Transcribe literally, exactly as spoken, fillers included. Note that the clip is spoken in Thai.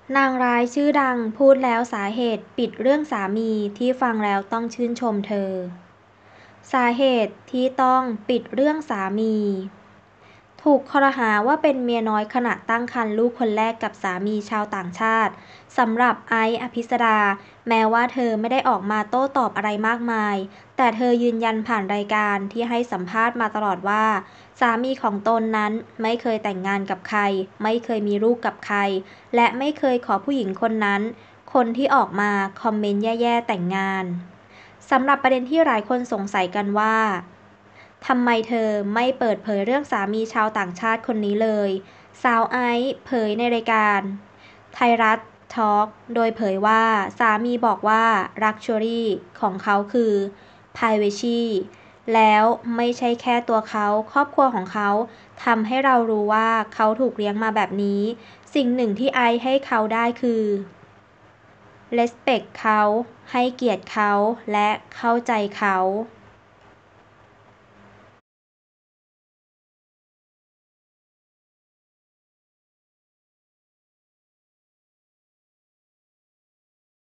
นางร้ายชื่อดังพูดแล้วสาเหตุปิดเรื่องสามีที่ฟังแล้วต้องชื่นชมเธอสาเหตุที่ต้องปิดเรื่องสามีถูกครหาว่าเป็นเมียน้อยขณะตั้งครรภ์ลูกคนแรกกับสามีชาวต่างชาติสำหรับไอซ์อภิสดาแม้ว่าเธอไม่ได้ออกมาโต้ตอบอะไรมากมายแต่เธอยืนยันผ่านรายการที่ให้สัมภาษณ์มาตลอดว่าสามีของตนนั้นไม่เคยแต่งงานกับใครไม่เคยมีลูกกับใครและไม่เคยขอผู้หญิงคนนั้นคนที่ออกมาคอมเมนต์แย่ๆแต่งงานสำหรับประเด็นที่หลายคนสงสัยกันว่าทำไมเธอไม่เปิดเผยเรื่องสามีชาวต่างชาติคนนี้เลยสาวไอซ์เผยในรายการไทยรัฐทอล์กโดยเผยว่าสามีบอกว่าลักชัวรี่ของเขาคือ ไพรเวซี แล้วไม่ใช่แค่ตัวเขาครอบครัวของเขาทำให้เรารู้ว่าเขาถูกเลี้ยงมาแบบนี้สิ่งหนึ่งที่ไอซ์ให้เขาได้คือ เรสเพคเขาให้เกียรติเขาและเข้าใจเขา